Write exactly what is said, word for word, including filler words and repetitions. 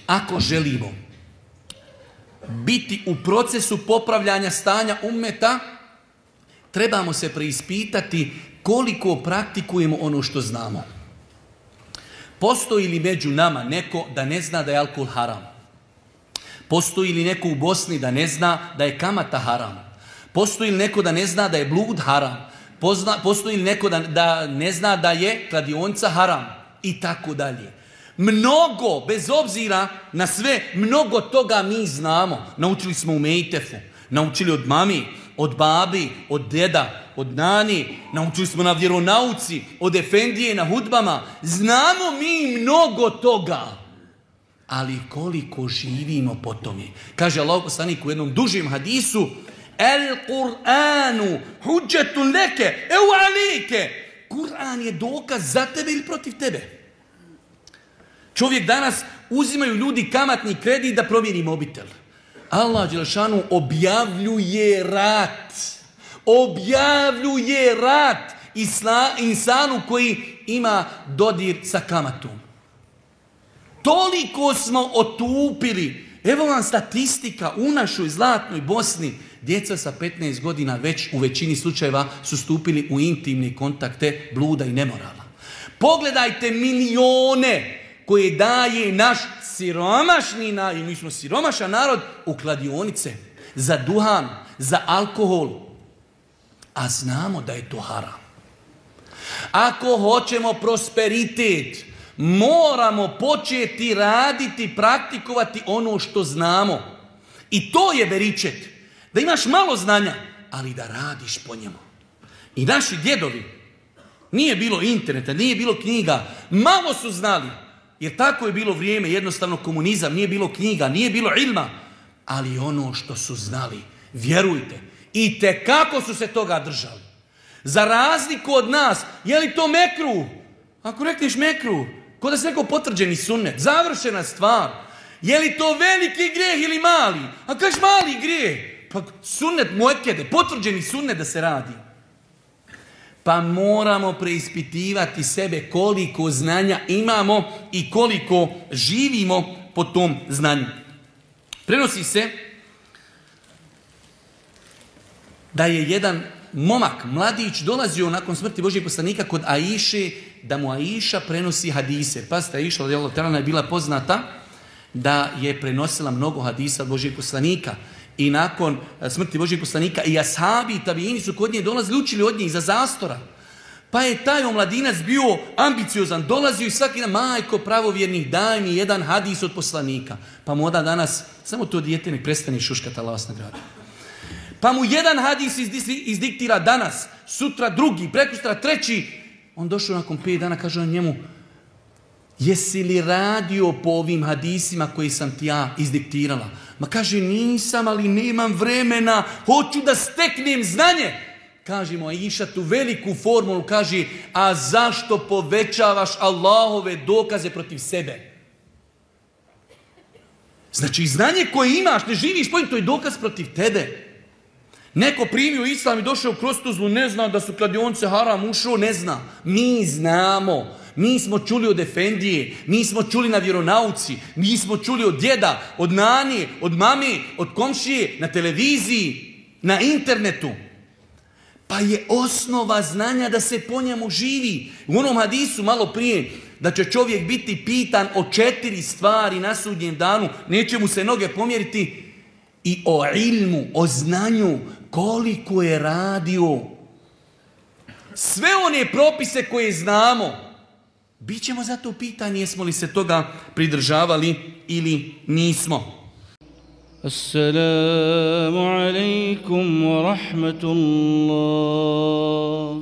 Ako želimo biti u procesu popravljanja stanja ummeta, trebamo se preispitati koliko praktikujemo ono što znamo. Postoji li među nama neko da ne zna da je alkohol haram? Postoji li neko u Bosni da ne zna da je kamata haram? Postoji li neko da ne zna da je blud haram? Pozna, postoji li neko da, da ne zna da je kladionica haram? I tako dalje. Mnogo, bez obzira na sve, mnogo toga mi znamo. Naučili smo u Mejtefu, naučili od mami, od babi, od deda, od nani, naučili smo na vjeronauci, od efendije na hudbama. Znamo mi mnogo toga. Ali koliko živimo po tome? Kaže Allah poslanik u jednom dužem hadisu: El Kur'anu huđetun leke, eu alike. Kur'an je dokaz za tebe ili protiv tebe. Čovjek danas, uzimaju ljudi kamatni kredit da promijeni mobitel. Allah dželešanu objavljuje rat. Objavljuje rat isla, insanu koji ima dodir sa kamatom. Toliko smo otupili. Evo vam statistika u našoj zlatnoj Bosni. Djeca sa petnaest godina već u većini slučajeva su stupili u intimne kontakte bluda i nemorala. Pogledajte milione koje daje naš siromašni narod, i mi smo siromašan narod, u kladionice, za duhan, za alkohol. A znamo da je to haram. Ako hoćemo prosperitet, moramo početi raditi, praktikovati ono što znamo. I to je beričet. Da imaš malo znanja, ali da radiš po njemu. I naši djedovi, nije bilo interneta, nije bilo knjiga, malo su znali. Jer tako je bilo vrijeme, jednostavno komunizam, nije bilo knjiga, nije bilo ilma. Ali ono što su znali, vjerujte, i tekako su se toga držali. Za razliku od nas, je li to mekruh? Ako rekneš mekruh, ko da se rekao potvrđeni sunnet, završena stvar. Je li to veliki grijeh ili mali? A kaš mali grijeh? Pa sunnet muekede, potvrđeni sunnet da se radi. Pa moramo preispitivati sebe koliko znanja imamo i koliko živimo po tom znanju. Prenosi se da je jedan momak, mladić, dolazio nakon smrti Božijeg poslanika kod Aiše, da mu Aiša prenosi hadise. Pazite, Aiša radijallahu ta'ala je bila poznata da je prenosila mnogo hadisa od Božijeg poslanika. I nakon smrti Božijeg poslanika i ashabi i tabiini su kod nje dolazili, učili od nje iza zastora. Pa je taj omladinac bio ambiciozan, dolazio i svaki dan: majko pravovjernih, daj mi jedan hadis od poslanika. Pa mu oda danas, samo to dijete nek prestane šuškati, Allah vas nagradi. Pa mu jedan hadis izdiktira danas, sutra drugi, prekosutra treći. On došao nakon pet dana, kaže on njemu: jesi li radio po ovim hadisima koji sam ti ja izdiktirala? Ma kaže: nisam, ali nemam vremena, hoću da steknem znanje. Kaže mu Aiša tu veliku formulu, kaže: a zašto povećavaš Allahove dokaze protiv sebe? Znači znanje koje imaš, ne živiš po njim, to je dokaz protiv tebe. Neko primio islam i došao kroz Tuzlu, ne zna da su kladionice haram, ušao, ne zna. Mi znamo. Mi smo čuli od efendije, mi smo čuli na vjeronauci, mi smo čuli od djeda, od nani, od mami, od komšije, na televiziji, na internetu. Pa je osnova znanja da se po njemu živi. U onom hadisu malo prije, da će čovjek biti pitan o četiri stvari na sudnjem danu, neće mu se noge pomjeriti, i o ilmu, o znanju, koliko je radio. Sve one propise koje znamo, bit ćemo zato pitani jesmo li se toga pridržavali ili nismo. Assalamu alaikum wa rahmatullah.